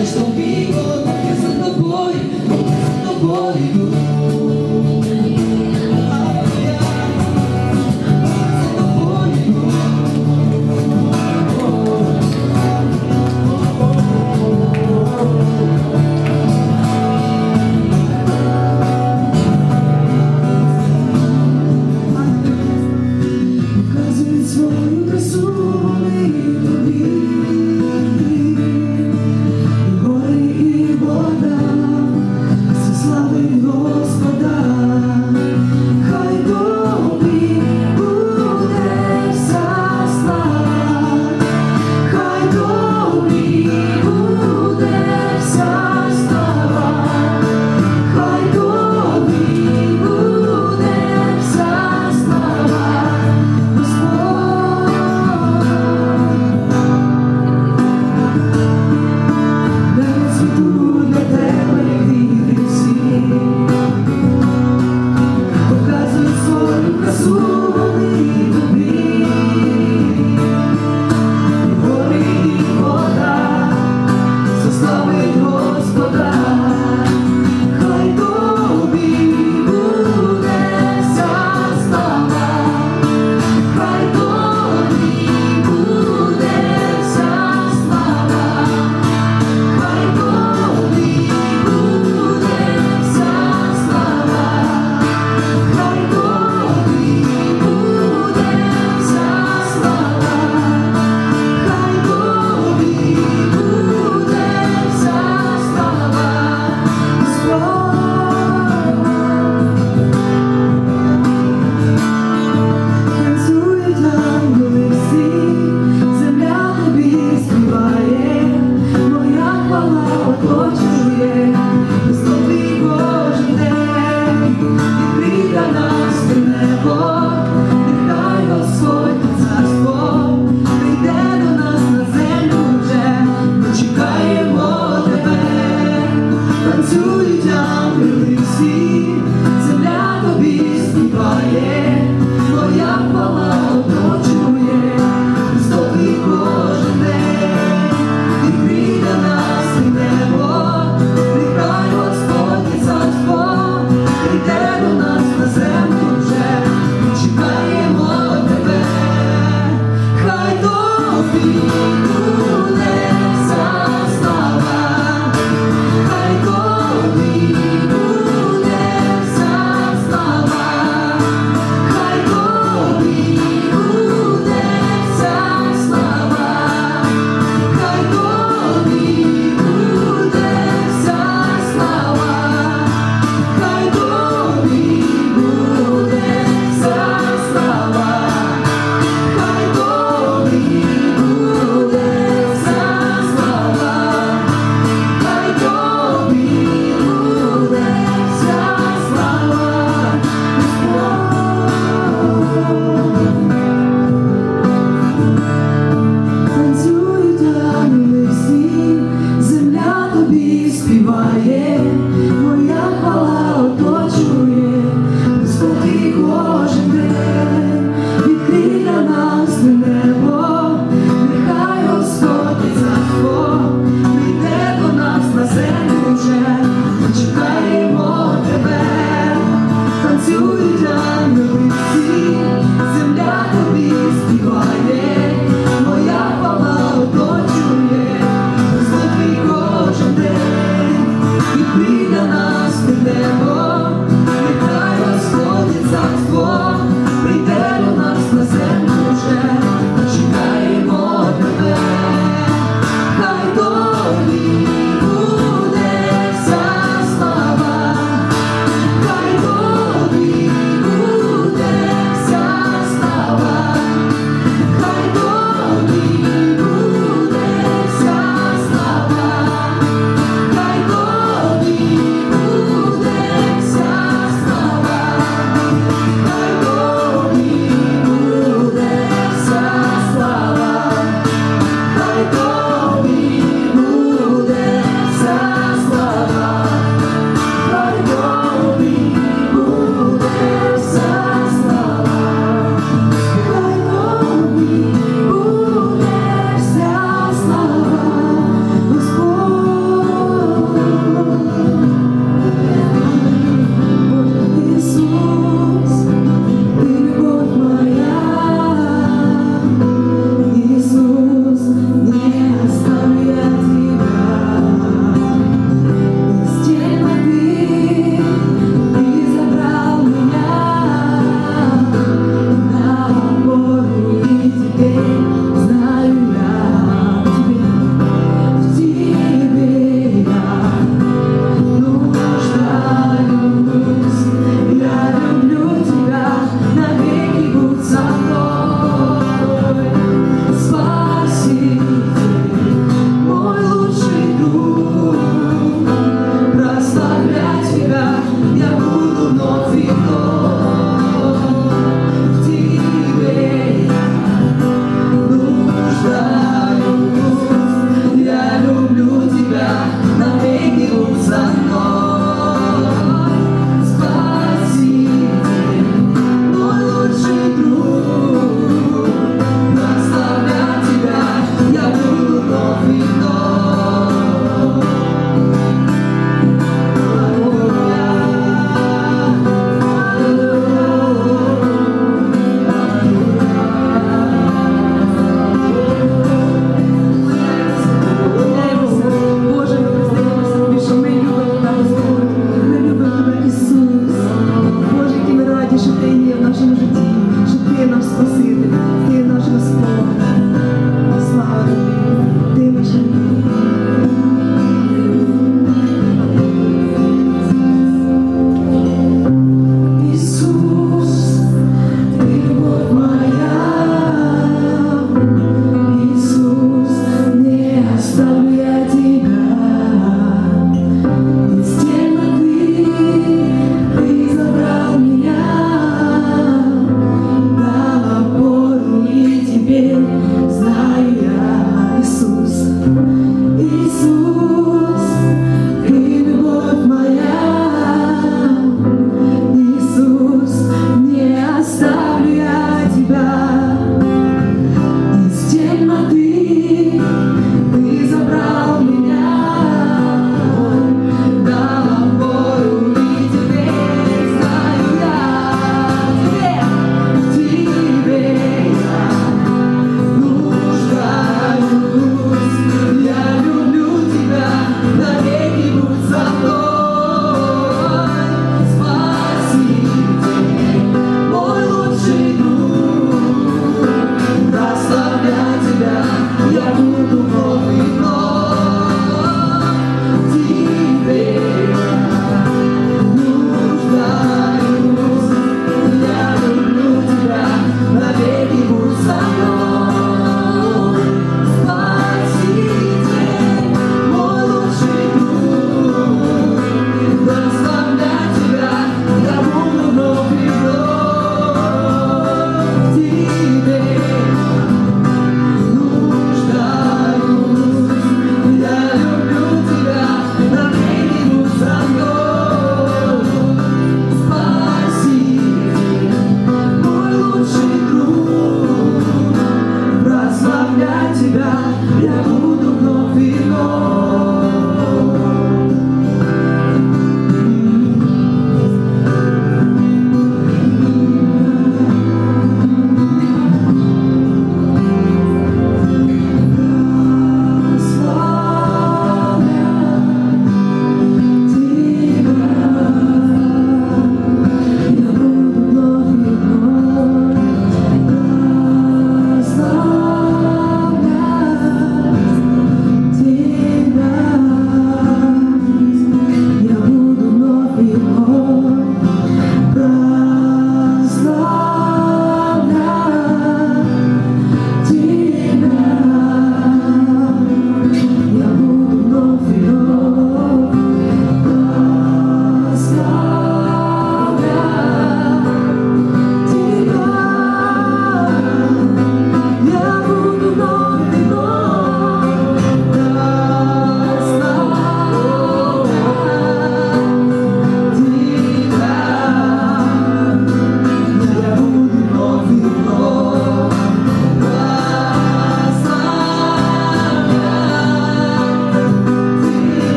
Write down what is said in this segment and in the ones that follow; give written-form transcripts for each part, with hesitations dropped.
буде. Нуждаюсь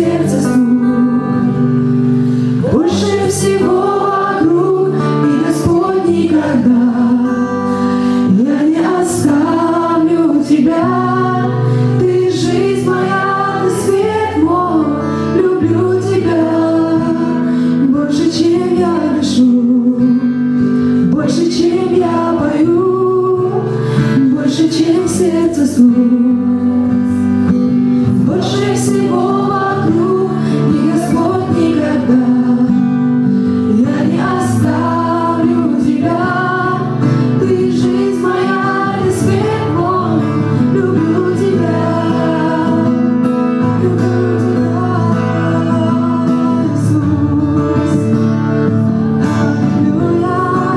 сердце стук. Больше всего вокруг, и Господь никогда. Я не оставлю тебя, ты жизнь моя, ты свет мой, люблю тебя. Больше, чем я дышу, больше, чем я пою, больше, чем сердце стук. Больше всего вокруг, и Господь никогда. Я не оставлю тебя, ты жизнь моя, ты свет мой, люблю тебя. Люблю тебя, Иисус. Аллилуйя,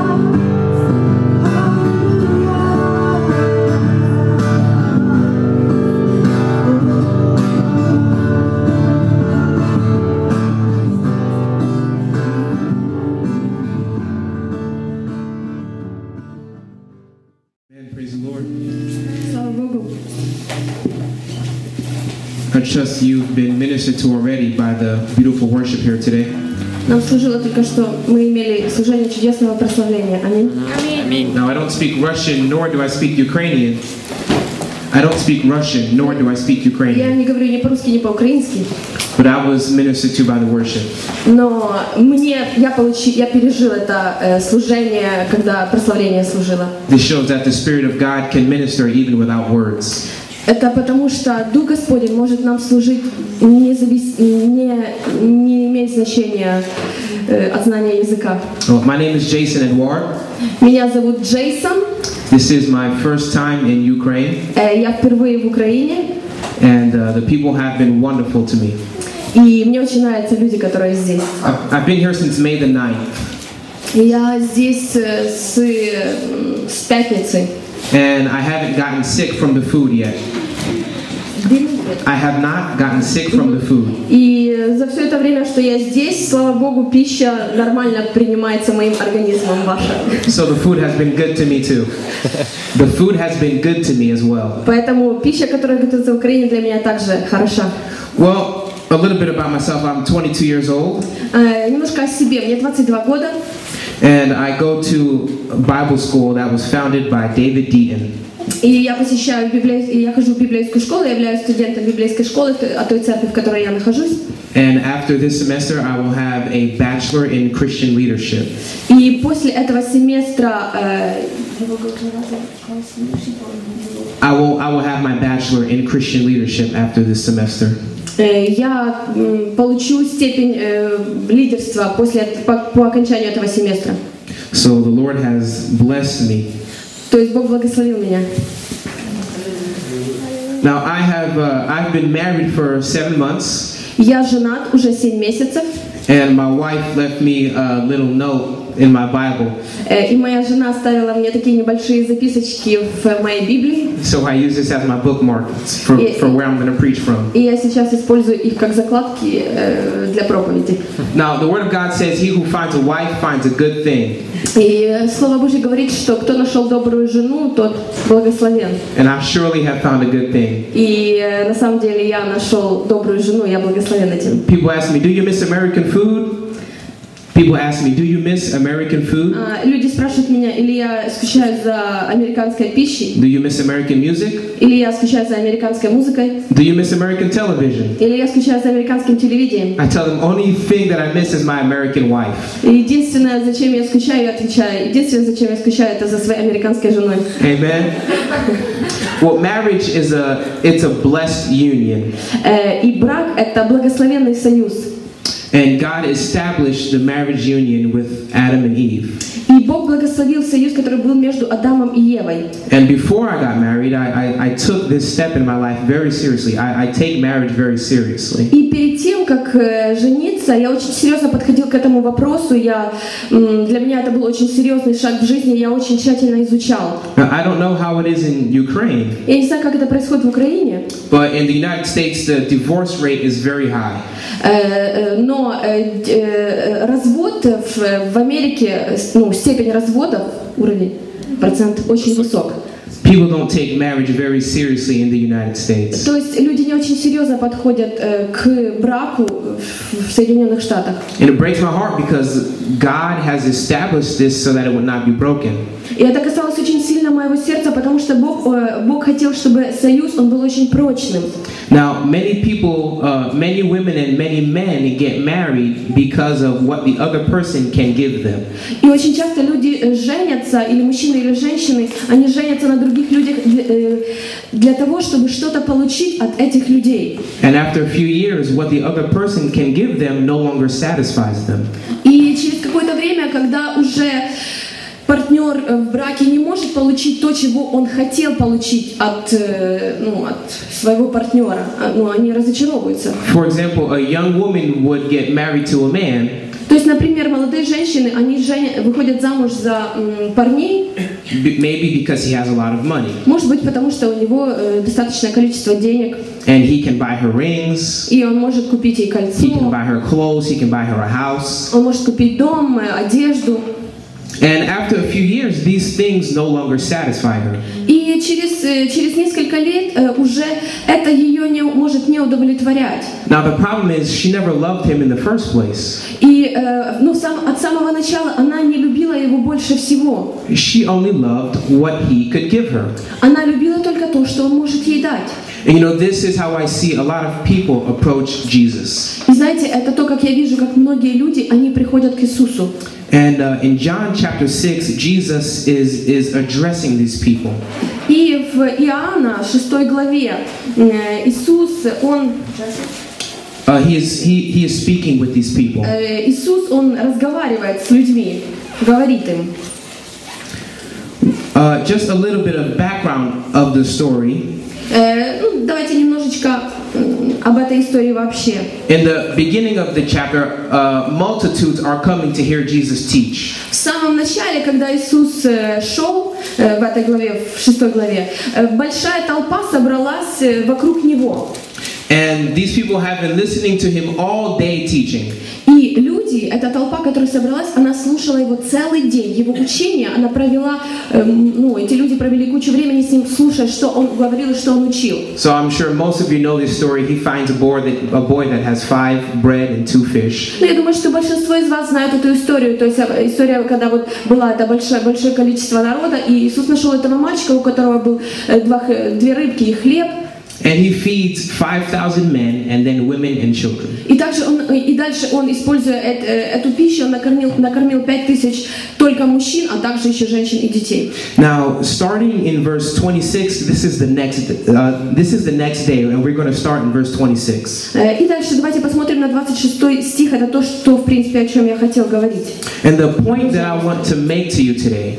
Amen. Praise the Lord. Слава Богу. I trust you've been ministered to already by the beautiful worship here today. Нам служило только что, мы имели служение чудесного прославления. Аминь. Now, I don't speak Russian, nor do I speak Ukrainian. I don't speak Russian, nor do I speak Я Ukrainian. не говорю ни по-русски, ни по-украински, But I was ministered to by the worship. но я пережил это служение, когда прославление служило. This shows that the Spirit of God can minister even without words. Это потому, что Дух Господень может нам служить, не имеет значения от знания языка. Oh, my name is Jason Edouard. Меня зовут Джейсон, This is my first time in Ukraine, я впервые в Украине, and the people have been wonderful to me. и мне очень нравятся люди, которые здесь. I've been here since May the 9th, Я здесь с пятницы. and I haven't gotten sick from the food yet. I have not gotten sick from the food. И за все это время, что я здесь, слава Богу, пища нормально принимается моим организмом ваша. So the food has been good to me too. The food has been good to me as well. Поэтому пища, которая готовится в Украине, для меня также хороша. Well, a little bit about myself. I'm 22 years old, Немножко о себе. Мне 22 года. and I go to a Bible school that was founded by David Deaton. И я хожу в библейскую школу, я являюсь студентом библейской школы, от той церкви, в которой я нахожусь. And after this semester, I will have a bachelor in Christian leadership. И после этого семестра I will have my bachelor in Christian leadership after this semester. я получу степень лидерства по окончанию этого семестра. So the Lord has blessed me. То есть Бог благословил меня. Now I've been married for 7 months, Я женат уже 7 месяцев, and my wife left me a little note in my Bible. и моя жена оставила мне такие небольшие записочки в моей Библии, So I use this as my bookmark for where I'm going to preach from. и я сейчас использую их как закладки для проповеди. Now the Word of God says, "He who finds a wife finds a good thing." И Слово Божье говорит, что кто нашел добрую жену, тот благословен. And I surely have found a good thing. И на самом деле я нашел добрую жену, я благословен этим. People ask me, "Do you miss American food?" People ask me, "Do you miss American food? Люди спрашивают меня, или я скучаю за американской пищей, Do you miss American music? или я скучаю за американской музыкой, Do you miss American television?" или я скучаю за американским телевидением. I tell them, "Only thing that I miss is my American wife." И единственное, зачем я скучаю, я отвечаю, единственное, зачем я скучаю, это за своей американской женой. Amen. Well, marriage is it's a blessed union. И брак — это благословенный союз. And God established the marriage union with Adam and Eve. И Бог благословил союз, который был между Адамом и Евой. And before I got married, I took this step in my life very seriously. I take marriage very seriously. И перед тем, как жениться, я очень серьезно подходил к этому вопросу. Для меня это был очень серьезный шаг в жизни, я очень тщательно изучал. Now, I don't know how it is in Ukraine, Я не знаю, как это происходит в Украине, but in the United States, the divorce rate is very high. но развод в Америке, степень разводов, процент очень высок. People don't take marriage very seriously in the United States. То есть люди не очень серьезно подходят к браку в Соединенных Штатах. And it breaks my heart because God has established this so that it would not be broken. И это касалось очень сильно моего сердца, потому что Бог хотел, чтобы союз он был очень прочным. Now, many people, many women and many men get married because of what the other person can give them. И очень часто люди женятся, или мужчины, или женщины, они женятся на других людях для того, чтобы что-то получить от этих людей. And after a few years, what the other person can give them no longer satisfies them. И через какое-то время, когда уже партнер в браке не может получить то, чего он хотел получить от своего партнера, они разочаровываются. For example, a young woman would get married to a man. То есть, например, молодые женщины, они выходят замуж за парней. Maybe because he has a lot of money. Может быть, потому что у него достаточное количество денег. And he can buy her rings. И он может купить ей кольцо. He can buy her clothes. He can buy her a house. Он может купить дом, одежду. And after a few years, these things no longer satisfy her. И через несколько лет уже это ее может не удовлетворять. Now the problem is she never loved him in the first place. И от самого начала она не любила его больше всего. She only loved what he could give her. Она любила только то, что он может ей дать. And you know, this is how I see a lot of people approach Jesus. И знаете, это то, как я вижу, как многие люди, они приходят к Иисусу. And in John chapter 6, Jesus is addressing these people. И в Иоанна 6 главе Иисус, он he is speaking with these people. Иисус, он разговаривает с людьми, говорит им. Just a little bit of background of the story. Давайте немножечко об этой истории вообще. In the beginning of the chapter, multitudes are coming to hear Jesus teach. В самом начале, когда Иисус шел в этой главе, в 6 главе, большая толпа собралась вокруг него. And these people have been listening to him all day teaching. И люди, эта толпа, которая собралась, она слушала его целый день, его учение, она провела, эти люди провели кучу времени с ним, слушая, что он говорил и что он учил. So I'm sure most of you know this story. He finds a boy that has 5 bread and 2 fish. Я думаю, что большинство из вас знают эту историю. То есть история, когда вот было это большое количество народа, и Иисус нашел этого мальчика, у которого был 2 рыбки и хлеб. And he feeds 5,000 men and then women and children. И дальше он, используя эту пищу, он накормил 5000 только мужчин, а также еще женщин и детей. Now, starting in verse 26, this is the next day, and we're going to start in verse 26. И дальше давайте посмотрим на 26 стих. Это то, что в принципе о чем я хотел говорить. And the point that I want to make to you today.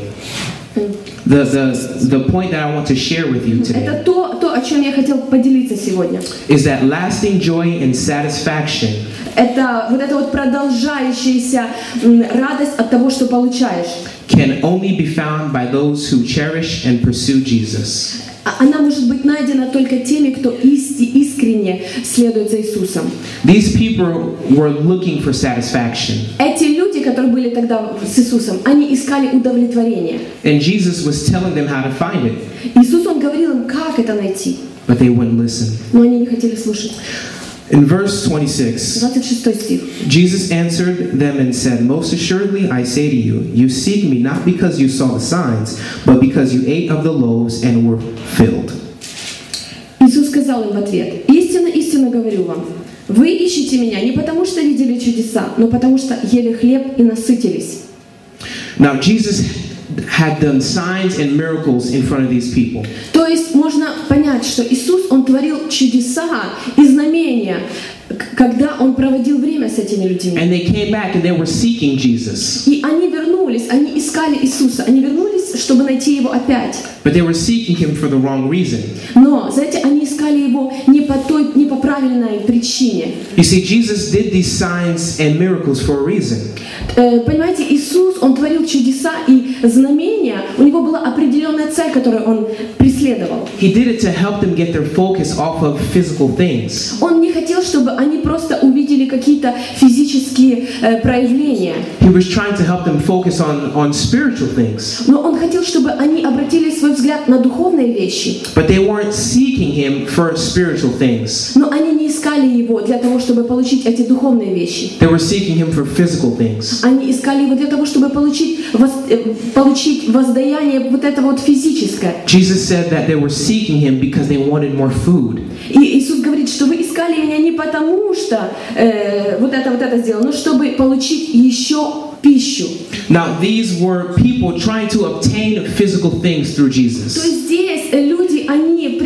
The point that I want to share with you today. Это то, о чем я хотел поделиться сегодня. Is that lasting joy and satisfaction? Это вот продолжающаяся радость от того, что получаешь. Can only be found by those who cherish and pursue Jesus. Она может быть найдена только теми, кто искренне следует за Иисусом. These people were looking for satisfaction. Эти люди, которые были тогда с Иисусом, они искали удовлетворение. And Jesus was telling them how to find it. Иисус, он говорил им, как это найти. But they wouldn't listen. Но они не хотели слушать. In verse 26, 26 стих. Jesus answered them and said, "Most assuredly I say to you, you seek me not because you saw the signs, but because you ate of the loaves and were filled." Иисус сказал им в ответ: «Истинно, истинно говорю вам, вы ищете меня не потому, что видели чудеса, но потому, что ели хлеб и насытились». Now Jesus had done signs and miracles in front of these people. То есть можно понять, что Иисус, он творил чудеса и знамения, когда он проводил время с этими людьми. And they came back and they were seeking Jesus. И они вернулись, они искали Иисуса, они вернулись, чтобы найти его опять. But they were seeking him for the wrong reason. Но, знаете, они искали его не по правильной причине. You see, Jesus did these signs and miracles for a reason. Понимаете, Иисус, он творил чудеса и знамения, у него была определенная цель, которую он преследовал. He did it to help them get their focus off of physical things. Он не хотел, чтобы они просто увидели видели какие-то физические проявления. He was trying to help them focus on spiritual things. Но Он хотел, чтобы они обратили свой взгляд на духовные вещи. But they weren't seeking Him for spiritual things. Но они не искали Его для того, чтобы получить эти духовные вещи. They were seeking Him for physical things. Они искали Его для того, чтобы получить воздаяние вот это вот физическое. Jesus said that they were seeking Him because they wanted more food. И Иисус говорит, что вы искали Меня не потому, что вот это сделал, но чтобы получить еще пищу. Now these were people trying to obtain physical things through То Jesus. есть здесь люди, они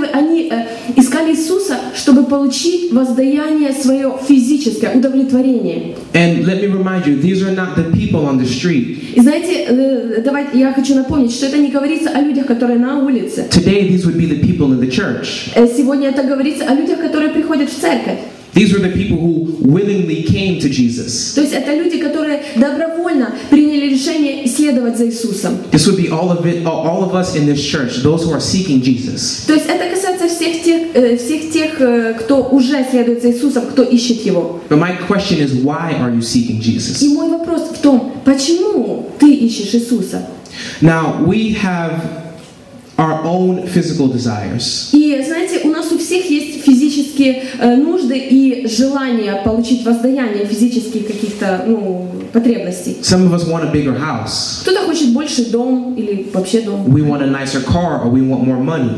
искали Иисуса, чтобы получить воздаяние свое физическое, удовлетворение. And let me remind you, these are not the people on the street. И знаете, я хочу напомнить, что это не говорится о людях, которые на улице. Today these would be the people in the church. Сегодня это говорится о людях, которые приходят в церковь. These were the people who willingly came to Jesus. То есть это люди, которые добровольно приняли решение исследовать за Иисусом. This would be all of us in this church, those who are seeking Jesus. То есть это касается всех тех, кто уже следует за Иисусом, кто ищет Его. But my question is, why are you seeking Jesus? И мой вопрос в том, почему ты ищешь Иисуса? Now, we have our own physical desires. И знаете, у нас у всех есть физические нужды и желания получить воздаяние физических каких-то потребностей. Some of us want a bigger house. Кто-то хочет больше дом или вообще дом. We want a nicer car or we want more money.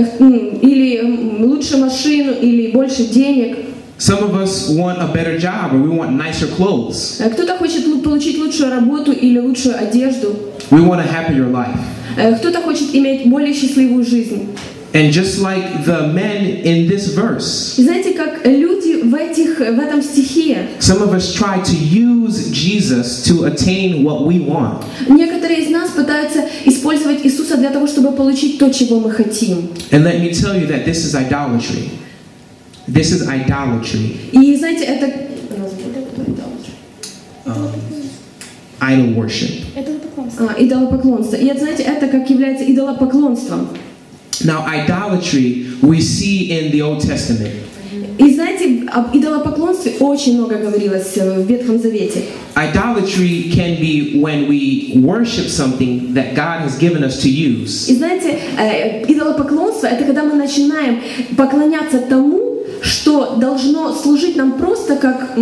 Или лучше машину, или больше денег. Some of us want a better job or we want nicer clothes. Кто-то хочет получить лучшую работу или лучшую одежду. We want a happier life. Кто-то хочет иметь более счастливую жизнь. And just like the men in this verse, И знаете, как люди в этом стихе, some of us try to use Jesus to attain what we want. некоторые из нас пытаются использовать Иисуса для того, чтобы получить то, чего мы хотим. And let me tell you that this is idolatry. This is idolatry. И знаете, это Idol worship. идолопоклонство. И знаете, это как является идолопоклонством. Now, idolatry we see in the Old Testament. И знаете, об идолопоклонстве очень много говорилось в Ветхом Завете. Idolatry can be when we worship something that God has given us to use. И знаете, идолопоклонство — это когда мы начинаем поклоняться тому, что должно служить нам просто как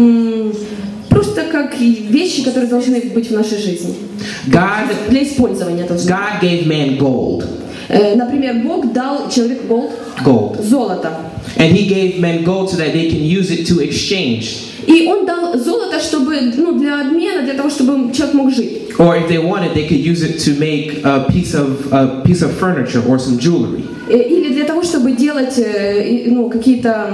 вещи, которые должны быть в нашей жизни. Для использования. God gave man gold. Например, Бог дал человеку золото. And he gave men gold so that they can use it to exchange. И он дал золото, чтобы для обмена, для того, чтобы человек мог жить. Or if they wanted, they could use it to make a piece of furniture or some jewelry. Или для того, чтобы делать какие-то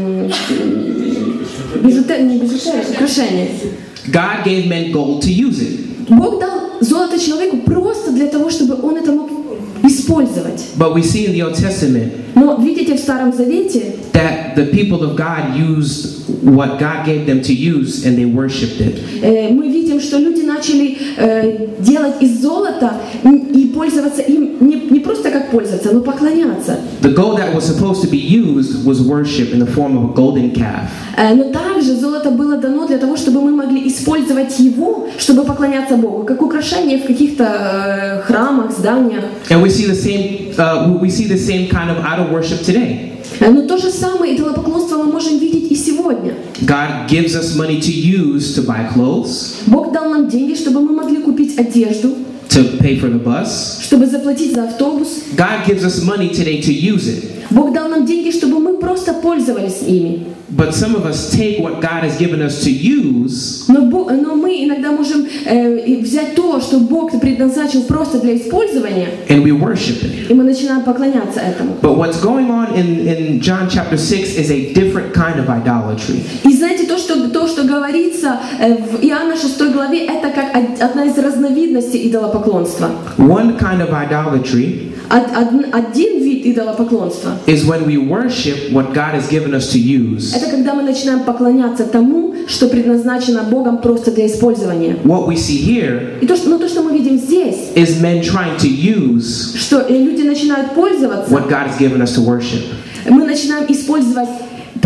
украшения. God gave men gold to use it. Бог дал золото человеку просто для того, чтобы он это мог использовать. But we see in the Old Testament Но видите в Старом Завете, that the people of God used what God gave them to use and they worshipped it. Мы видим, что люди начали делать из золота и пользоваться им не просто как пользоваться, но поклоняться. The gold that was supposed to be used was worship in the form of a golden calf. Но также золото было дано для того, чтобы мы могли использовать его, чтобы поклоняться Богу, как украшение в каких-то храмах, зданиях. And we see the same kind of idol worship today. Но то же самое идолопоклонство мы можем видеть и сегодня. God gives us money to use to buy clothes, Бог дал нам деньги, чтобы мы могли купить одежду, to pay for the bus. чтобы заплатить за автобус. God gives us money today to use it. Бог дал нам деньги, чтобы мы просто пользовались ими. But some of us take what God has given us to use, Но мы иногда можем взять то, что Бог предназначил просто для использования, and we worship it. и мы начинаем поклоняться этому. But what's going on in John chapter 6 is a different kind of idolatry. И знаете, то, что говорится в Иоанна 6 главе, это как одна из разновидностей идолопоклонства. One kind of idolatry Один вид идолопоклонства is when we worship what God has given us to use. — это когда мы начинаем поклоняться тому, что предназначено Богом просто для использования. What we see here И то, что мы видим здесь, is men trying to use что люди начинают пользоваться, what God has given us to worship. мы начинаем использовать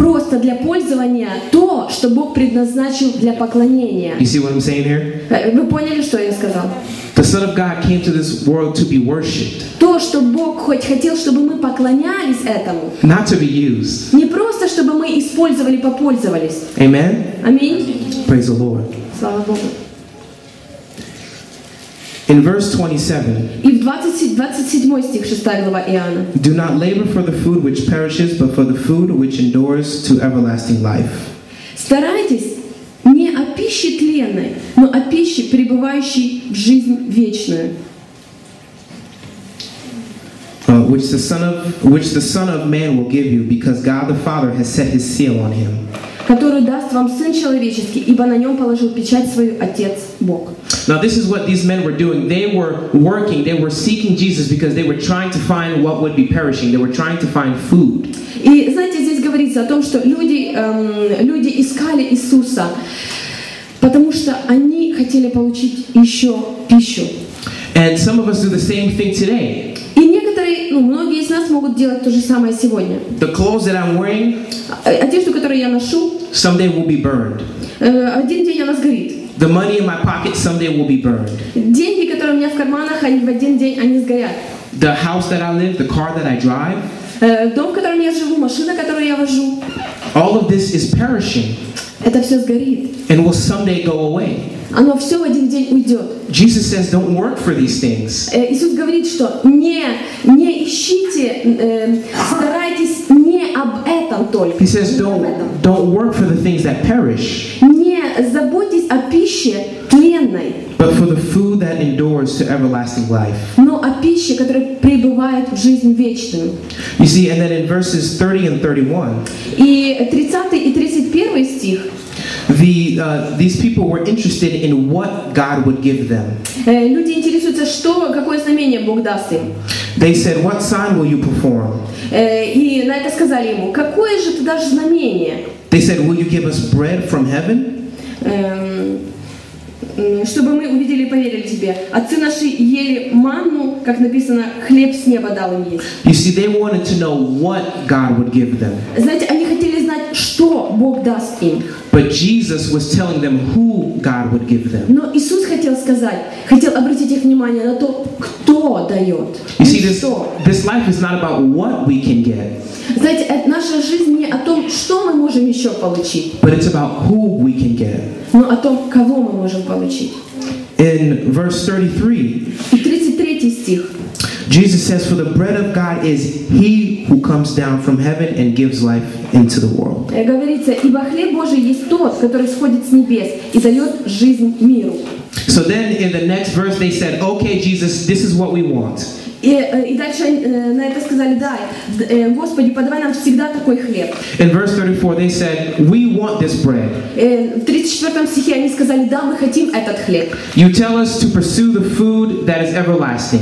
просто для пользования то, что Бог предназначил для поклонения. You see what I'm saying here? Вы поняли, что я сказал? The Son of God came to this world to be worshipped, То, что Бог хоть хотел, чтобы мы поклонялись этому. not to be used. Не просто, чтобы мы использовали, попользовались. Amen? Аминь. Praise the Lord. Слава Богу. In verse 27, И в 27 стих, 6 глава Иоанна. do not labor for the food which perishes, but for the food which endures to everlasting life. Старайтесь не о пище тленной, но о пище, пребывающей в жизнь вечную. Which the Son of Man will give you, because God the Father has set His seal on him. Которую даст вам Сын Человеческий, ибо на нем положил печать свою Отец Бог. Now this is what these men were doing. They were working, they were seeking Jesus because they were trying to find what would be perishing. They were trying to find food. И знаете, здесь говорится о том, что люди искали Иисуса, потому что они хотели получить еще пищу. And some of us do the same thing today. И некоторые, многие из нас могут делать то же самое сегодня. The clothes that I'm wearing, Одежду, которую я ношу, someday will be burned. один день она сгорит. The money in my pocket someday will be burned. Деньги, которые у меня в карманах, они в один день они сгорят. The house that I live, the car that I drive, Дом, в котором я живу, машина, которую я вожу, all of this is perishing это все сгорит. and will someday go away. Оно все в один день уйдет. Jesus says, don't work for these things. Иисус говорит, что не ищите, старайтесь не об этом только. He says, don't work for the things that perish, Не заботьтесь о пище тленной, but for the food that endures to everlasting life. но о пище, которая пребывает в жизнь вечную. You see, and then in verses 30 and 31, И 30 и 31 стих. these people were interested in what God would give them. Люди интересуются, какое знамение Бог даст им. They said, what sign will you perform? И на это сказали ему, какое же ты дашь знамение? They said, will you give us bread from heaven? Чтобы мы увидели и поверили тебе. Отцы наши ели манну, как написано, хлеб с неба дал им есть. You see, they wanted to know what God would give them. Знаете, они хотели знать, что Бог даст им. But Jesus was telling them who God would give them. Но Иисус хотел обратить их внимание на то, кто дает. You see, this life is not about what we can get. Знаете, наша жизнь не о том, что мы можем еще получить, But it's about who we can get. но о том, кого мы можем получить. In verse 33, И 33 стих. Jesus says, for the bread of God is He who comes down from heaven and gives life into the world. Говорится, ибо хлеб Божий есть тот, который сходит с небес и дает жизнь миру. So then in the next verse they said, okay, Jesus, this is what we want. И дальше на это сказали, Господи, подавай нам всегда такой хлеб. In verse 34 they said, we want this bread. В 34 стихе они сказали, да, мы хотим этот хлеб. You tell us to pursue the food that is everlasting.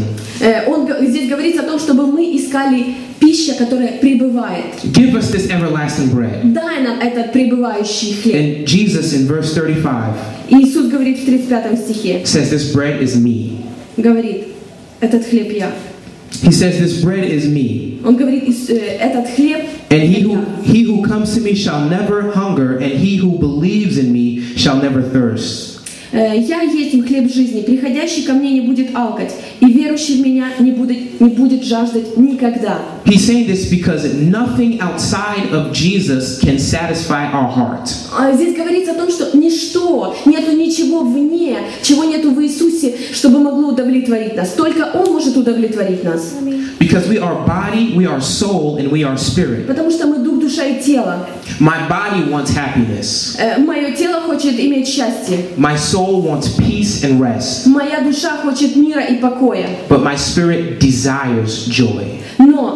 Здесь говорится о том, чтобы мы искали пищу, которая пребывает. Give us this everlasting bread. Дай нам этот пребывающий хлеб. And Jesus in verse 35 Иисус говорит в 35 стихе, says, this bread is me. говорит, этот хлеб я. He says, this bread is me. Он говорит, этот хлеб And я. he who comes to me shall never hunger, and he who believes in me shall never thirst. Я есть хлеб жизни, приходящий ко мне не будет алкать, и верующий в меня не будет жаждать никогда. He's saying this because nothing outside of Jesus can satisfy our heart. Здесь говорится о том, что нету ничего вне, чего нету в Иисусе, чтобы могло удовлетворить нас. Только Он может удовлетворить нас. Because we are body, we are soul, and we are spirit. Потому что мы дух, душа и тело. My body wants happiness. Мое тело хочет иметь счастье. My soul wants peace and rest. Моя душа хочет мира и покоя. But my spirit desires joy. Но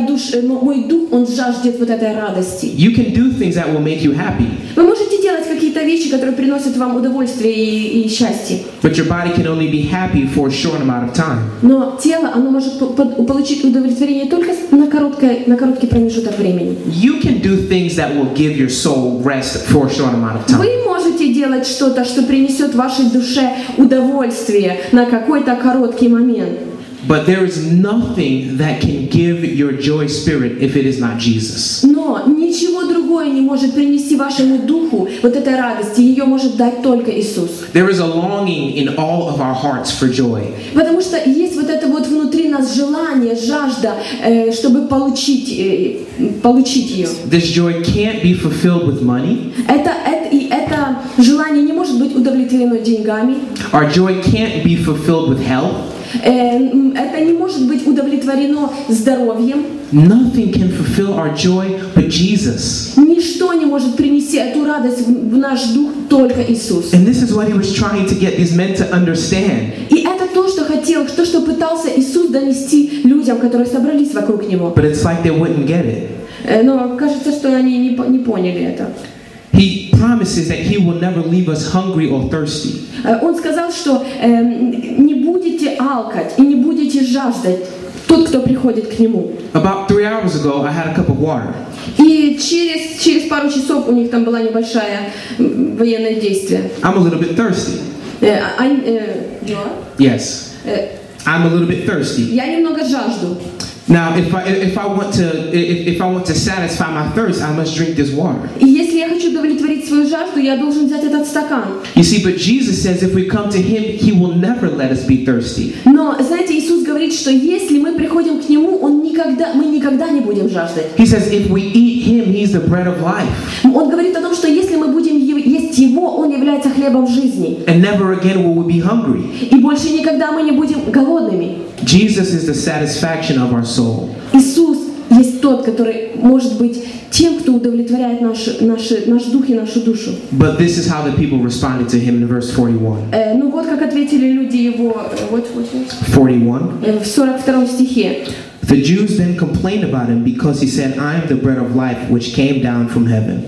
мой дух, он жаждет вот этой радости. You can do things that will make you happy. Вы можете делать какие-то вещи, которые приносят вам удовольствие и счастье. But your body can only be happy for a short amount of time. Но тело, оно может получить удовлетворение только на короткий промежуток времени. You can do things that will give your soul rest for a short amount of time. Вы можете делать что-то, что принесет вашей душе удовольствие на какой-то короткий момент. But there is nothing that can give your joy spirit if it is not Jesus. Но ничего другое иное не может принести вашему духу вот этой радости. Ее может дать только Иисус. There is a longing in all of our hearts for joy. Потому что есть вот это вот внутри нас желание, жажда, чтобы получить ее. This joy can't be fulfilled with money. Это желание не может быть удовлетворено деньгами. Our joy can't be fulfilled with health. Это не может быть удовлетворено здоровьем. Nothing can fulfill our joy but Jesus. Ничто не может принести эту радость в наш дух, только Иисус. And this is what he was trying to get these men to understand. И это то, что хотел, то, что пытался Иисус донести людям, которые собрались вокруг Него. But it's like they wouldn't get it. Но кажется, что они не поняли это. He promises that he will never leave us hungry or thirsty. Он сказал, что не будете алкать и не будете жаждать тот, кто приходит к Нему. About 3 hours ago, I had a cup of water. И через пару часов у них там была небольшая военное действие. I'm a little bit thirsty. Yes. I'm a little bit thirsty. Я немного жажду. Now, if I want to satisfy my thirst, I must drink this water. И если я хочу удовлетворить свою жажду, я должен взять этот стакан. You see, but Jesus says if we come to Him, He will never let us be thirsty. Но знаете, Иисус говорит, что если мы приходим к Нему, мы никогда не будем жаждать. He says if we eat Him, He's the bread of life. Он говорит о том, что если мы будем есть Его, Он является хлебом жизни. And never again will we be hungry. И больше никогда мы не будем голодными. Jesus is the satisfaction of our soul. Иисус есть тот, который может быть тем, кто удовлетворяет наш дух и нашу душу. But this is how the people responded to Him in verse 41. Ну вот как ответили люди Его 41. в 42 стихе. The Jews then complained about Him because He said, I am the bread of life which came down from heaven.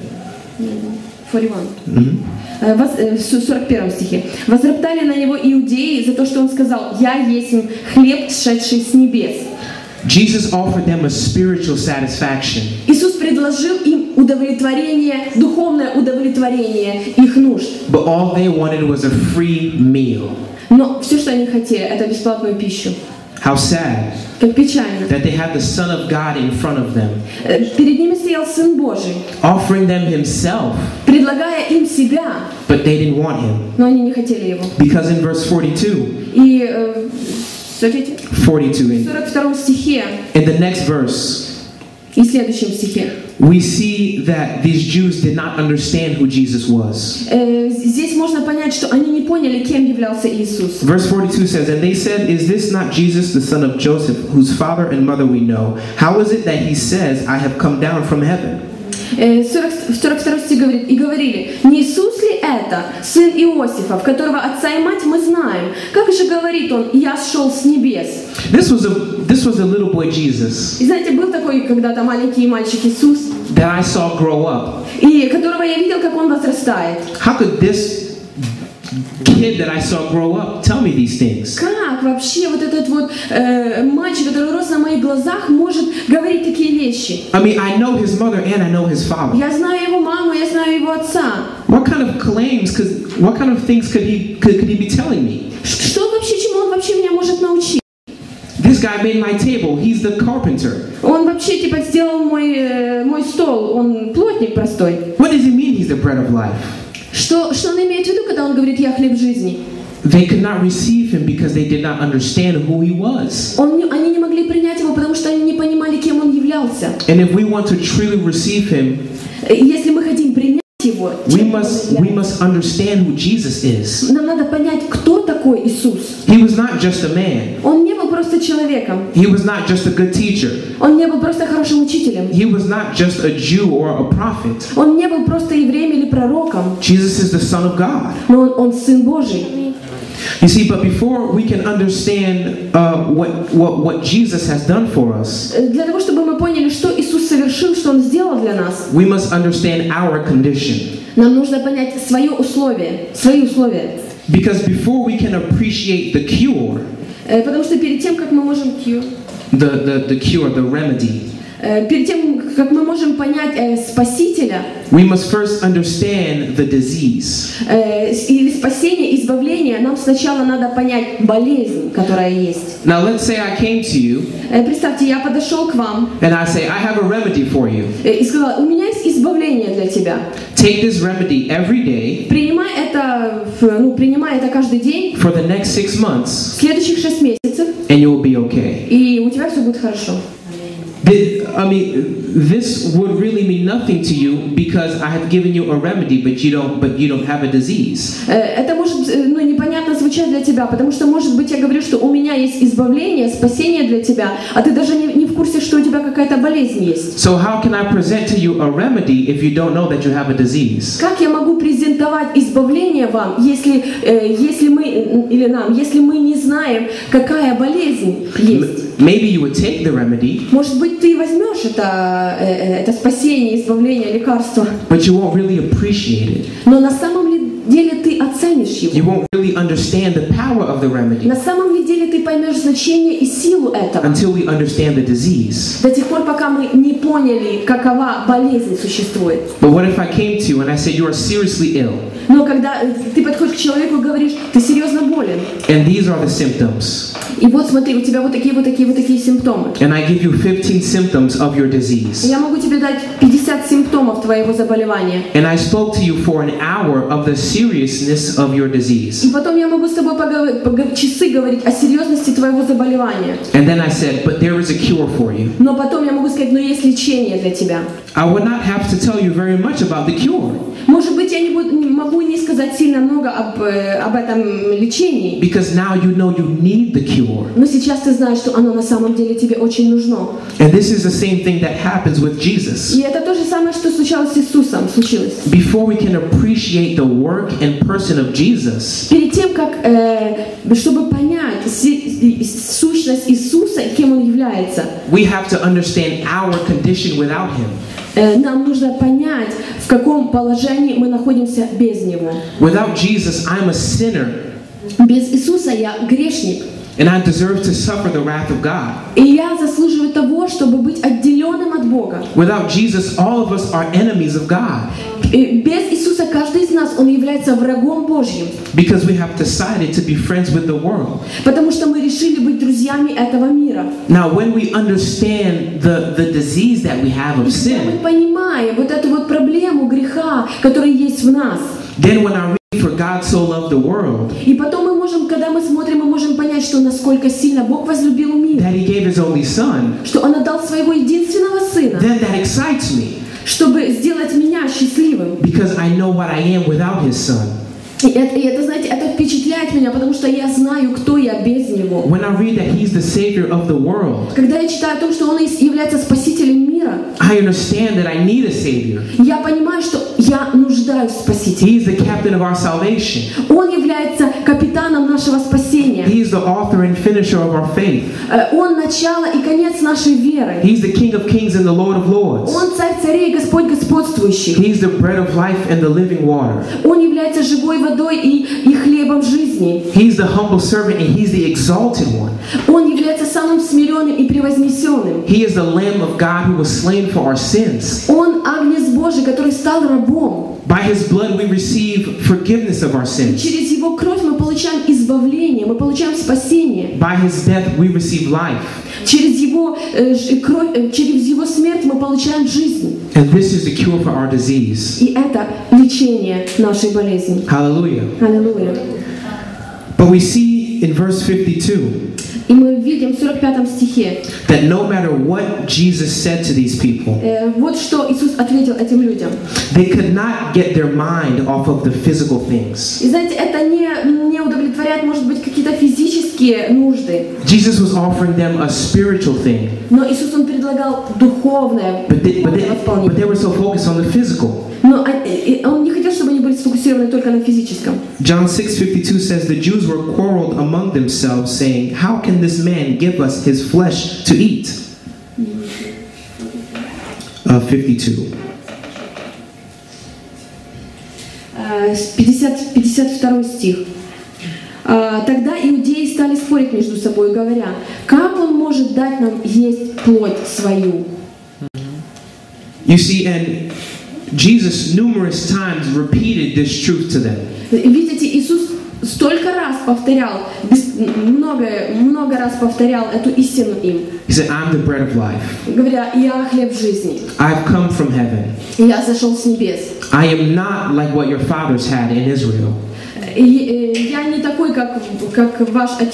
41. В 41 стихе. Возроптали на Него иудеи за то, что Он сказал: «Я есть хлеб, сшедший с небес». Jesus offered them a spiritual satisfaction. Иисус предложил им удовлетворение, духовное удовлетворение их нужд. But all they wanted was a free meal. Но все, что они хотели, это бесплатную пищу. How sad Как печально. that they had the Son of God in front of them, Перед ними стоял Сын Божий, offering them Himself, предлагая им себя, but they didn't want Him. но они не хотели Его. Because in verse 42, И смотрите, 42 в 42 стихе in the next verse, и в следующем стихе we see that these Jews did not understand who Jesus was. здесь можно понять, что они не поняли, кем являлся Иисус. Verse 42 says, And they said, Is this not Jesus, the son of Joseph, whose father and mother we know? How is it that he says, I have come down from heaven? 42 стих говорит: «И говорили, не Иисус ли это, сын Иосифа, в которого отца и мать мы знаем? Как же говорит он, я сшел с небес?» This was a little boy Jesus И знаете, был такой когда-то маленький мальчик Иисус, that I saw grow up. и которого я видел, как он возрастает. How could this kid that I saw grow up tell me these things? Как вообще вот этот вот мальчик, который рос на моих глазах, может говорить такие вещи? I mean, I know his mother and I know his father. Я знаю его маму, я знаю его отца. What kind of things could he be telling me? Что вообще, чему он вообще меня может научить? This guy made my table. He's the carpenter. Он вообще типа сделал мой стол, он плотник простой. What does it mean he's the bread of life? Что он имеет в виду, когда он говорит «я хлеб жизни»? They could not receive him because they did not understand who he was. Они не могли принять его, потому что они не понимали, кем он являлся. And if we want to truly receive him, если мы хотим принять его, we must understand who Jesus is. нам надо понять, кто такой Иисус. He was not just a man. Он не был просто человеком. He was not just a good teacher. Он не был просто хорошим учителем. He was not just a Jew or a prophet. Он не был просто евреем или пророком. Jesus is the Son of God. Но он Сын Божий. You see, but before we can understand what Jesus has done for us, Для того, чтобы мы поняли, что Иисус совершил, что Он сделал для нас, we must understand our condition. нам нужно понять свои условия. Because before we can appreciate the cure, Потому что перед тем, как мы можем the cure, the remedy, Перед тем, как мы можем понять Спасителя, we must first understand the disease. Или спасение, избавление, нам сначала надо понять болезнь, которая есть. Now let's say I came to you Представьте, я подошел к вам and I say, I have a remedy for you. И сказала, у меня есть избавление для тебя. Take this remedy every day Принимай это каждый день for the next 6 months следующих 6 месяцев, and you will be okay. и у тебя все будет хорошо. This would really mean nothing to you because I have given you a remedy, but you don't have a disease. Это может непонятно звучать для тебя, потому что, может быть, я говорю, что у меня есть избавление, спасение для тебя, а ты даже не в курсе, что у тебя какая-то болезнь есть. So how can I present to you a remedy if you don't know that you have a disease? Как я могу презентовать избавление вам, если мы не знаем, какая болезнь есть? Maybe you would take the remedy, может быть, ты возьмешь это спасение, избавление, лекарство, but you won't really appreciate it. но на самом деле ты оценишь его. You won't really understand the power of the remedy На самом деле ты поймешь значение и силу этого. until we understand the disease. До тех пор, пока мы не поняли, какова болезнь существует. But what if I came to you and I said you are seriously ill? Но когда ты подходишь к человеку и говоришь, ты серьезно болен. And these are the symptoms. И вот смотри, у тебя вот такие симптомы. And I give you 15 symptoms of your disease. Я могу тебе дать 50 симптомов твоего заболевания. And I spoke to you for an hour of the seriousness of your disease. И потом я могу с тобой часы говорить о серьезности твоего заболевания. And then I said, but there is a cure for you. Но потом я могу сказать, но есть лечение для тебя. I would not have to tell you very much about the cure. Может быть, я могу не сказать сильно много об этом лечении. Because now you know you need the cure. Но сейчас ты знаешь, что оно на самом деле тебе очень нужно. And this is the same thing that happens with Jesus. И это то же самое, что случилось с Иисусом, случилось. Before we can appreciate the work and person of Jesus, Перед тем, чтобы понять сущность Иисуса и кем Он является, we have to understand our condition without Him. Нам нужно понять, в каком положении мы находимся без Него. Without Jesus, I'm a sinner. Без Иисуса я грешник. And I deserve to suffer the wrath of God. И я заслуживаю того, чтобы быть отделенным от Бога. Without Jesus, all of us are enemies of God. Без Иисуса каждый из нас, он является врагом Божьим. Because we have decided to be friends with the world. Потому что мы решили быть друзьями этого мира. Now, when we understand the disease that we have of Мы sin, понимаем вот эту вот проблему греха, которая есть в нас. then when I read for God so loved the world, И потом мы можем, когда мы смотрим, мы можем понять, что насколько сильно Бог возлюбил мир, that He gave His only Son, что Он отдал своего единственного Сына, then that excites me чтобы сделать меня счастливым. because I know what I am without His Son. И это, знаете, это впечатляет меня, потому что я знаю, кто я без Него. When I read that He's the Savior of the world, Когда я читаю о том, что Он является спасителем мира, I understand that I need a Savior. я понимаю, что я нуждаюсь в Спасителе. He's the captain of our salvation. Он является капитаном нашего спасения. He's the author and finisher of our faith. Он начало и конец нашей веры. He's the King of kings and the Lord of lords. Он царь царей, Господь господствующий. He's the bread of life and the living water. Он является живой водой и хлебом жизни. He's the humble servant and He's the exalted one. Он является самым смиренным и превознесенным. He is the Lamb of God who was slain for our sins. Он агнец Божий, который стал рабом. By His blood we receive forgiveness of our sins. Через Его кровь мы получаем избавление, мы получаем спасение. By His death we receive life. Через Его кровь, через Его смерть мы получаем жизнь. And this is the cure for our disease. И это лечение нашей болезни. Hallelujah. Аллилуйя. But we see in verse 52 И мы видим в 45 стихе, that no matter what Jesus said to these people, вот что Иисус ответил этим людям. they could not get their mind off of the physical things. И знаете, это не удовлетворяет, может быть, какие-то физические нужды. Jesus was offering them a spiritual thing, Но Иисус, Он предлагал духовное but they восполнение. were so focused on the physical. Но Он не хотел, чтобы они были сфокусированы только на физическом. John 6:52 says the Jews were quarreled among themselves, saying, "How can this man give us his flesh to eat?" 52. 52 стих. Тогда иудеи стали спорить между собой, говоря, как Он может дать нам есть плоть свою? You see, and Jesus numerous times repeated this truth to them. Видите, Иисус столько раз повторял, много раз повторял эту истину им. He said, I'm the bread of life. Говоря, я хлеб жизни. I've come from heaven. Я сошел с небес. I am not like what your fathers had in Israel. Я не такой, как ваш отец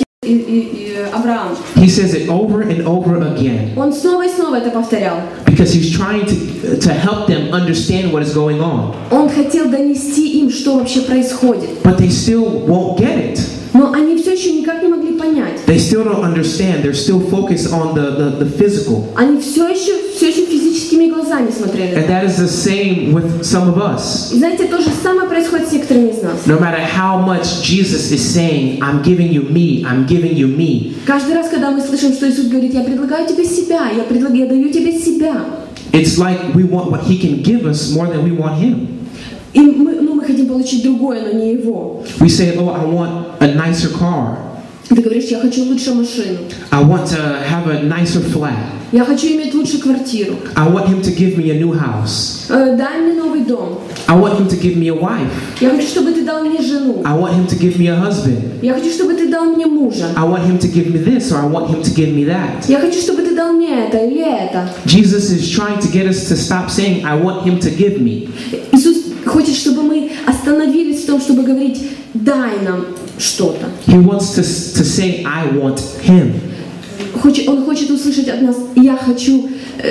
Авраам. He says it over and over again. Он снова и снова это повторял. Because he's trying to help them understand what is going on. Он хотел донести им, что вообще происходит. But they still won't get it. Но они все еще никак не могли понять. They still don't understand. They're still focused on the physical. Они все еще физическими глазами смотрели. And that is the same with some of us. И знаете, то же самое происходит с некоторыми из нас. No matter how much Jesus is saying, I'm giving you me, I'm giving you me. Каждый раз, когда мы слышим, что Иисус говорит, я предлагаю тебе себя, я даю тебе себя. It's like we want what He can give us more than we want Him. И мы хотим получить другое, но не Его. We say, oh, I want a nicer car. Ты говоришь, я хочу лучшую машину. I want to have a nicer flat. Я хочу иметь лучшую квартиру. I want Him to give me a new house. Дай мне новый дом. I want Him to give me a wife. Я хочу, чтобы ты дал мне жену. I want Him to give me a husband. Я хочу, чтобы ты дал мне мужа. I want Him to give me this, or I want Him to give me that. Я хочу, чтобы ты дал мне это или это. Jesus is trying to get us to stop saying, I want Him to give me. Иисус хочет, чтобы мы остановились в том, чтобы говорить, дай нам что-то. He wants to say, I want Him. Он хочет услышать от нас, я хочу,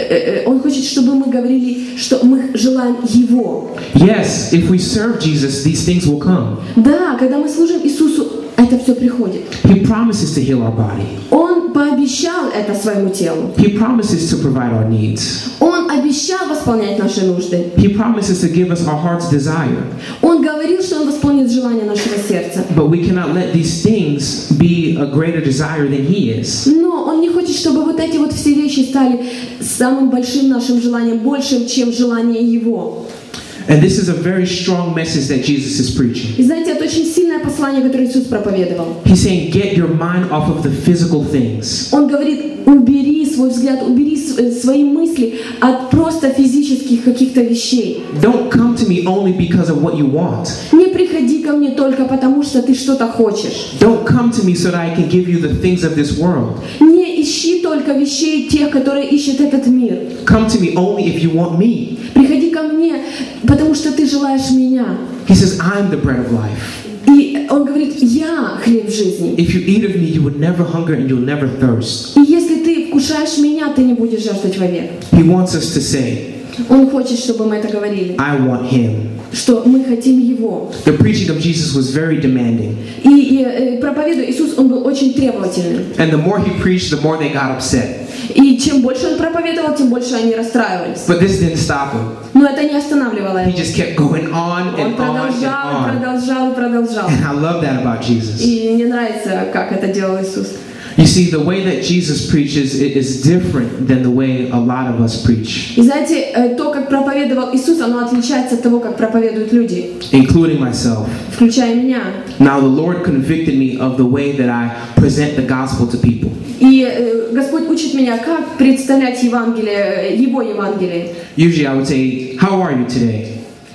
Он хочет, чтобы мы говорили, что мы желаем Его. Yes, if we serve Jesus, these things will come. Да, когда мы служим Иисусу, это все приходит. He promises to heal our body. Он пообещал это своему телу. He promises to provide our needs. Он обещал восполнять наши нужды. He promises to give us our heart's desire. Он говорил, что Он восполнит желания нашего сердца. But we cannot let these things be a greater desire than He is. Но Он не хочет, чтобы вот эти вот все вещи стали самым большим нашим желанием, большим, чем желание Его. And this is a very strong message that Jesus is preaching. И знаете, это очень сильное послание, которое Иисус проповедовал. He's saying, get your mind off of the physical things. Он говорит, убери свой взгляд, убери свои мысли от просто физических каких-то вещей. Don't come to me only because of what you want. Не приходи ко мне только потому, что ты что-то хочешь. Don't come to me so that I can give you the things of this world. Не ищи только вещей тех, которые ищет этот мир. Come to me only if you want me. Приходи ко мне, потому что ты желаешь меня. He says, I'm the bread of life. И Он говорит, я хлеб жизни. If you eat of me, you will never hunger and you'll never thirst. И если ты вкушаешь меня, ты не будешь жаждать вовек. He wants us to say, Он хочет, чтобы мы это говорили. I want Him. Что мы хотим Его. The preaching of Jesus was very demanding. И проповедуя Иисус, Он был очень требовательным. And the more He preached, the more they got upset. И чем больше Он проповедовал, тем больше они расстраивались. But this didn't stop Him. Но это не останавливало He его. just kept going on Он and on and on. продолжал. And I love that about Jesus. И мне нравится, как это делал Иисус. You see, the way that Jesus preaches is different than the way a lot of us preach, И знаете, то, как проповедовал Иисус, оно отличается от того, как проповедуют люди, including myself. включая меня. Now, the Lord convicted me of the way that I present the gospel to people. И Господь учит меня, как представлять Евангелие, Его Евангелие. Usually I would say, how are you today?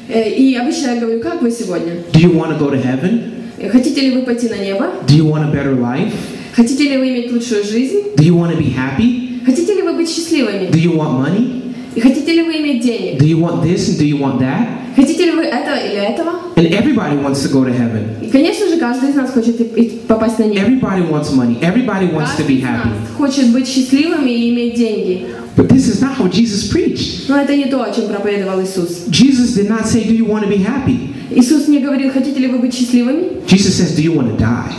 И обычно я говорю, как вы сегодня? Do you want to go to heaven? Хотите ли вы пойти на небо? Do you want a better life? Хотите ли вы иметь лучшую жизнь? Do you want to be happy? Хотите ли вы быть счастливыми? Do you want money? И хотите ли вы иметь денег? Do you want this and do you want that? Хотите ли вы этого или этого? And everybody wants to go to heaven. И, конечно же, каждый из нас хочет попасть на небо. Everybody wants money. Everybody wants to Каждый be из нас happy. хочет быть счастливыми и иметь деньги. But this is not how Jesus preached. Но это не то, о чем проповедовал Иисус. Jesus did not say, do you want to be happy? Иисус не говорил, хотите ли вы быть счастливыми? Jesus says, do you want to die?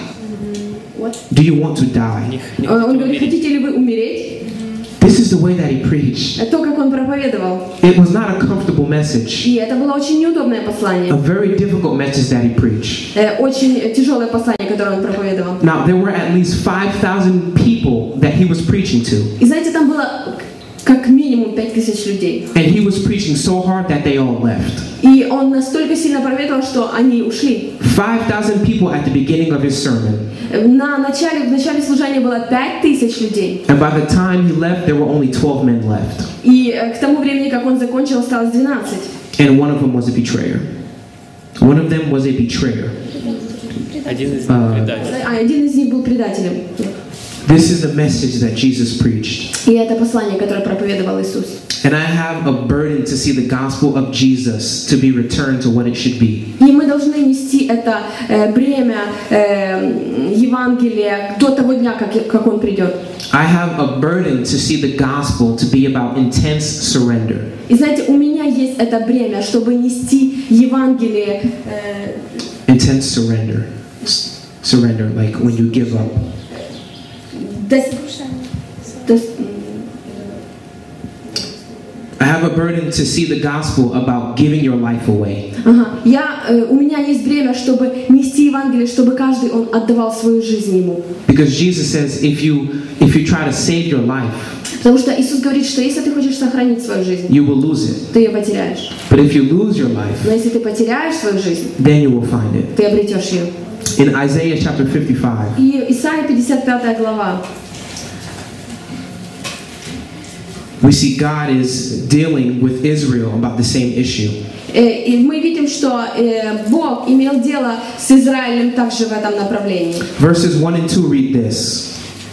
What? Do you want to die? Он говорит, хотите ли вы умереть? This is the way that he preached. Это то, как он проповедовал. It was not a comfortable message. И это было очень неудобное послание. A very difficult message that he preached. Очень тяжелое послание, которое он проповедовал. Now, there were at least 5,000 people that he was preaching to. И знаете, там было как минимум 5000 людей. And he was preaching so hard that they all left. И он настолько сильно проповедовал, что они ушли. 5,000 people at the beginning of his sermon. В начале служения было 5000 людей. And by the time he left, there were only 12 men left. И к тому времени, как он закончил, осталось 12. And one of them was a betrayer. One of them was a betrayer. Один из них предатель. Один из них был предателем. This is the message that Jesus preached. И это послание, которое проповедовал Иисус. And I have a burden to see the gospel of Jesus to be returned to what it should be. И мы должны нести это бремя Евангелия до того дня, как он придет. I have a burden to see the gospel to be about intense surrender. И знаете, у меня есть это бремя, чтобы нести Евангелие. Intense surrender. Surrender, like when you give up. I have a burden to see the gospel about giving your life away. У меня есть бремя, чтобы нести Евангелие, чтобы каждый он отдавал свою жизнь ему. Because Jesus says, if you try to save your life, потому что Иисус говорит, что если ты хочешь сохранить свою жизнь, you will lose it. Ты ее потеряешь. But if you lose your life, но если ты потеряешь свою жизнь, then you will find it. Ты обретешь ее. In Isaiah chapter 55. И Исайя 55 глава. We see God is dealing with Israel about the same issue. И мы видим, что Бог имел дело с Израилем также в этом направлении. Verses 1 and 2 read this.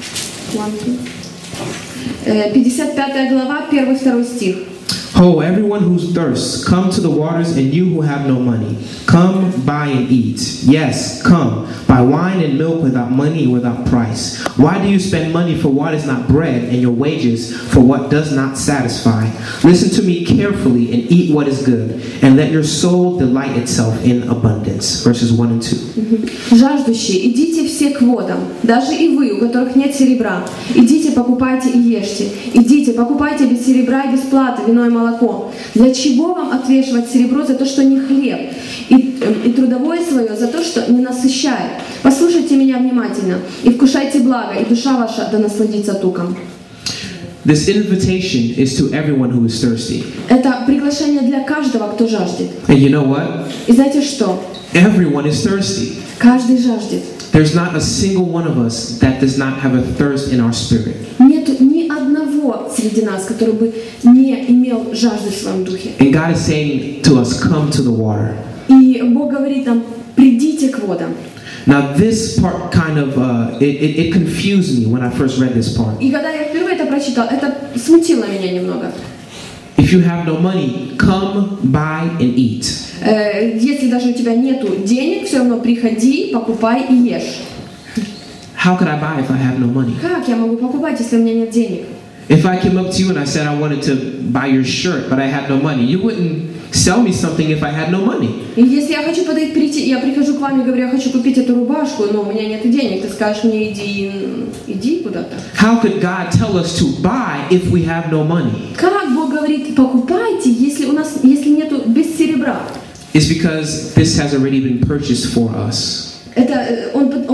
55 глава, 1-2 стих. Ho, everyone who thirsts, come to the waters, and you who have no money, come buy and eat. Yes, come, buy wine and milk without money, without price. Why do you spend money for what is not bread, and your wages for what does not satisfy? Listen to me carefully and eat what is good, and let your soul delight itself in abundance. Verses 1 and 2. Жаждущие, идите все к водам, даже и вы, у которых нет серебра. Идите, покупайте и ешьте. Идите, покупайте без серебра и без платы вино и молоко. Для чего вам отвешивать серебро за то, что не хлеб, и трудовое свое за то, что не насыщает? Послушайте меня внимательно и вкушайте благо, и душа ваша да насладится туком. This invitation is to everyone who is thirsty. Это приглашение для каждого, кто жаждет. And you know what? И знаете что? Everyone is thirsty. Каждый жаждет. There's not a single one of us that does not have a thirst in our spirit. Нету ни одного среди нас, который бы не имел жажды в своем духе. And God is saying to us, come to the water. И Бог говорит нам, придите к водам. Now this part kind of it confused me when I first read this part. И когда я впервые это прочитал, это смутило меня немного. If you have no money, come buy and eat. Если даже у тебя нету денег, все равно приходи, покупай и ешь. How could I buy if I have no money? Как я могу покупать, если у меня нет денег? If I came up to you and I said I wanted to buy your shirt, but I had no money, you wouldn't sell me something if I had no money. И если я хочу прийти, я прихожу к вам и говорю, я хочу купить эту рубашку, но у меня нет денег, ты скажешь мне, иди куда-то. How could God tell us to buy if we have no money? Как Бог говорит, покупайте, если нету без серебра? It's because this has already been purchased for us. Это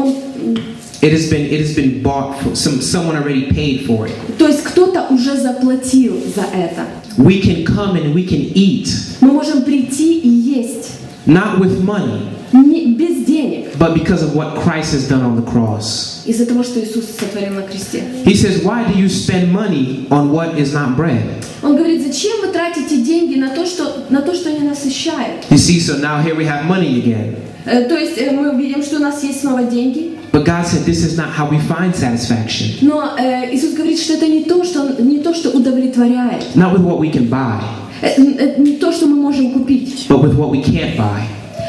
It has been bought for someone already paid for it. То есть кто-то уже заплатил за это. We can come and we can eat. Мы можем прийти и есть. Not with money. Не без денег. But because of what Christ has done on the cross. Из-за того, что Иисус сотворил на кресте. He says, why do you spend money on what is not bread? Он говорит, зачем вы тратите деньги на то, что не насыщает? You see, so now here we have money again. То есть мы видим, что у нас есть снова деньги. But God said this is not how we find satisfaction. Но Иисус говорит, что это не то, что удовлетворяет. Not with what we can buy. Не то, что мы можем купить. But with what we can't buy.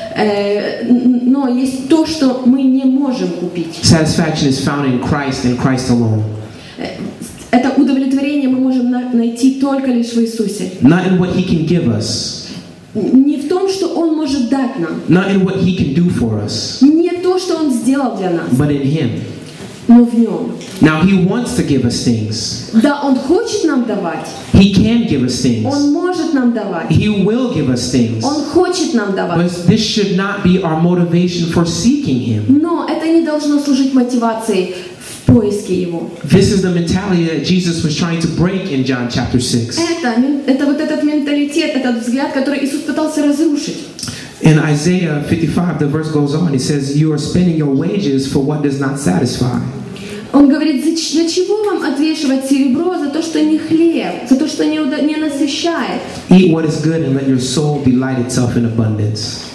Но есть то, что мы не можем купить. Satisfaction is found in Christ and Christ alone. Это удовлетворение мы можем найти только лишь в Иисусе. Not in what He can give us. Не в том, что Он может дать нам. Not in what He can do for us. Не то, что Он сделал для нас. But in Him. Но в Нем. Now He wants to give us things. Да, Он хочет нам давать. He can give us things. Он может нам давать. He will give us things. Он хочет нам давать. But this should not be our motivation for seeking Him. Но это не должно служить мотивацией в поиске Его. This is the mentality that Jesus was trying to break in John chapter 6. Это вот этот менталитет, этот взгляд, который Иисус пытался разрушить. In Isaiah 55, the verse goes on. It says, "You are spending your wages for what does not satisfy." Он говорит, для чего вам отвешивать серебро за то, что не хлеб, за то, что не насыщает? Eat what is good and let your soul delight itself in abundance.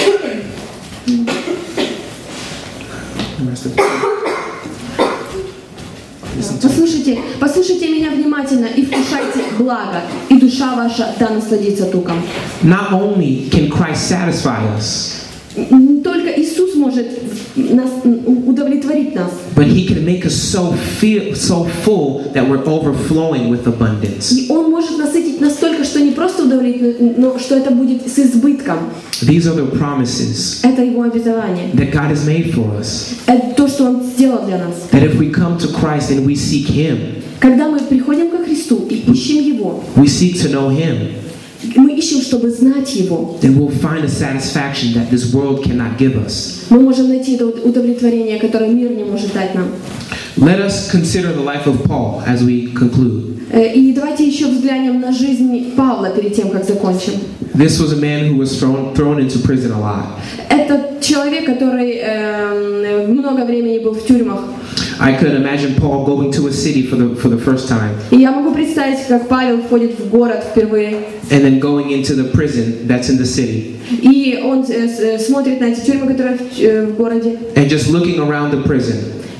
Послушайте меня внимательно и вкушайте благо, и душа ваша да насладится туком. Not only can Christ satisfy us, Не только Иисус может удовлетворить нас, but He can make us so full that we're overflowing with abundance. И Он может насытить настолько, что не просто удовлетворить, но что это будет с избытком. These are the promises Это Его обетование. that God has made for us. Это то, что Он сделал для нас. That if we come to Christ and we seek Him, Когда мы приходим ко Христу и ищем Его, we seek to know Him, мы ищем, чтобы знать Его, then we'll find a satisfaction that this world cannot give us. мы можем найти это удовлетворение, которое мир не может дать нам. Let us consider the life of Paul as we conclude. И давайте еще взглянем на жизнь Павла перед тем, как закончим. This was a man who was thrown into prison a lot. Это человек, который много времени был в тюрьмах. I could imagine Paul going to a city for the first time, И я могу представить, как Павел входит в город впервые, and then going into the prison that's in the city, и он смотрит на эти тюрьмы, которые в городе. and just looking around the prison,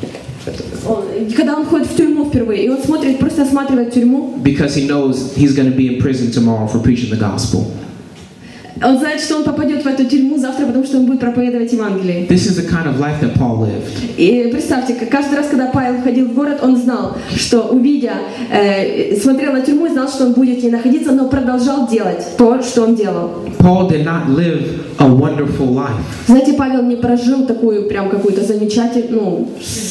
Когда он входит в тюрьму впервые, и он смотрит, просто осматривает тюрьму, because he knows he's going to be in prison tomorrow for preaching the gospel. он знает, что он попадет в эту тюрьму завтра, потому что он будет проповедовать Евангелие. This is the kind of life that Paul lived. И представьте, каждый раз, когда Павел входил в город, он знал, что, увидя, смотрел на тюрьму и знал, что он будет в ней находиться, но продолжал делать то, что он делал. Paul did not live a wonderful life. Знаете, Павел не прожил такую прям какую-то замечательную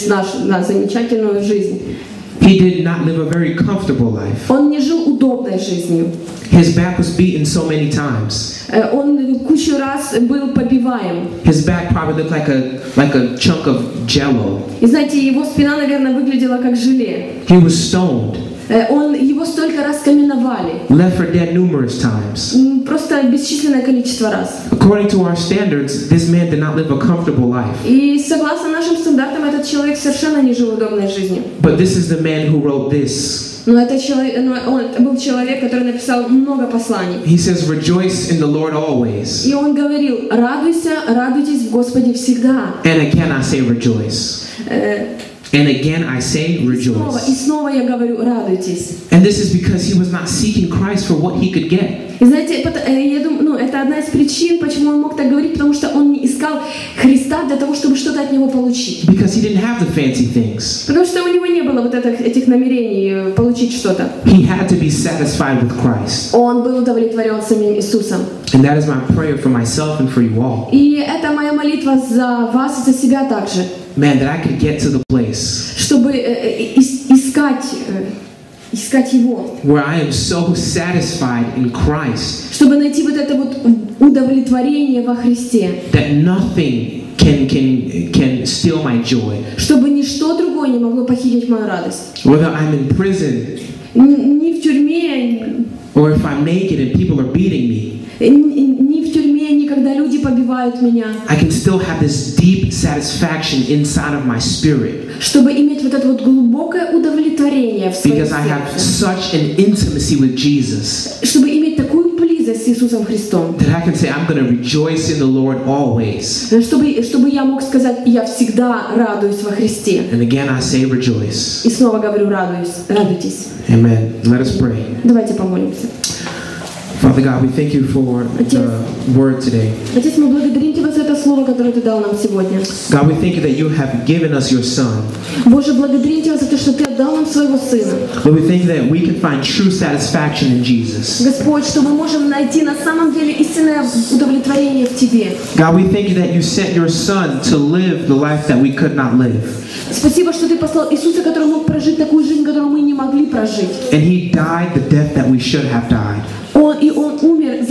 жизнь. He did not live a very comfortable life. Он не жил удобной жизнью. His back was beaten so many times. Он кучу раз был побиваем. His back probably looked like a chunk of jello. И знаете, его спина, наверное, выглядела как желе. He was stoned, Его столько раз каменовали. left for dead numerous times. Просто бесчисленное количество раз. According to our standards, this man did not live a comfortable life. И согласно нашим стандартам, этот человек совершенно не жил удобной жизнью. But this is the man who wrote this. Но это был человек, который написал много посланий. He says, "Rejoice in the Lord always." И он говорил: радуйтесь в Господе всегда. And again I say rejoice. And again I say И rejoice. снова я говорю: радуйтесь. And this is because he was not seeking Christ for what he could get. И знаете, я думаю, это одна из причин, почему он мог так говорить, потому что он не искал Христа для того, чтобы что-то от Него получить. Because he didn't have the fancy things. Потому что у него не было вот этих намерений получить что-то. He had to be satisfied with Christ. Он был удовлетворен самим Иисусом. And that is my prayer for myself and for you all. И это моя молитва за вас и за себя также. Man, that I could get to the place Чтобы искать Его. where I am so satisfied in Christ Чтобы найти вот это вот удовлетворение во Христе. that nothing can steal my joy. Чтобы ничто другое не могло похитить мою радость. Whether I'm in prison Ни в тюрьме, or if I make it and people are beating me, ни в тюрьме, ни когда люди побивают меня. I can still have this deep satisfaction inside of my spirit Чтобы иметь вот это вот глубокое удовлетворение в своем because I have сердце. such an intimacy with Jesus Чтобы иметь такую близость с Иисусом Христом. that I can say I'm going to rejoice in the Lord always. Чтобы я мог сказать: я всегда радуюсь во Христе. And again I say rejoice. И снова говорю: радуйтесь. Amen. Let us pray. Давайте помолимся. Father God, we thank you for the word today. Отец, мы благодарим Тебя за это слово, которое Ты дал нам сегодня. God, we thank you that you have given us your Son. Боже, благодарим Тебя за то, что Ты отдал нам Своего Сына. But we thank you that we can find true satisfaction in Jesus. Господь, что мы можем найти на самом деле истинное удовлетворение в Тебе. God, we thank you that you sent your Son to live the life that we could not live. Спасибо, что Ты послал Иисуса, который мог прожить такую жизнь, которую мы не могли прожить. And he died the death that we should have died. Он умер за то,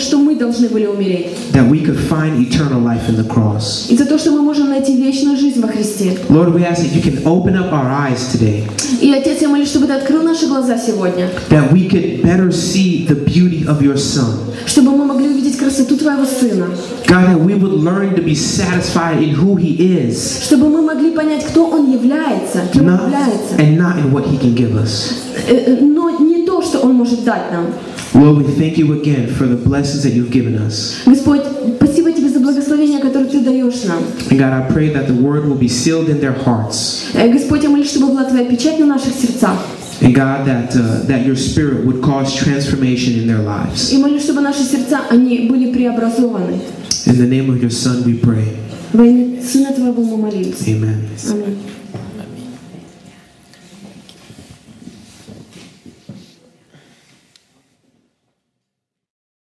что мы должны были умереть. that we could find eternal life in the cross. И за то, что мы можем найти вечную жизнь во Христе. Lord, we ask that you can open up our eyes today, И, Отец, я молюсь, чтобы Ты открыл наши глаза сегодня, that we could better see the beauty of your Son. чтобы мы могли увидеть красоту Твоего Сына, God, that we would learn to be satisfied in who He is, чтобы мы могли понять, кто Он является, кем Он является, and not in what He can give us. но не то, что Он может дать нам. Lord, we thank you again for the blessings that you've given us. Господь, спасибо Тебе за благословение, которое Ты даешь нам. And God, I pray that the word will be sealed in their hearts. Господь, я молюсь, чтобы была Твоя печать на наших сердцах. And God, that your Spirit would cause transformation in their lives. И молюсь, чтобы наши сердца, они были преобразованы. In the name of your Son we pray. Во имя Сына Твоего мы молились. Amen. Аминь.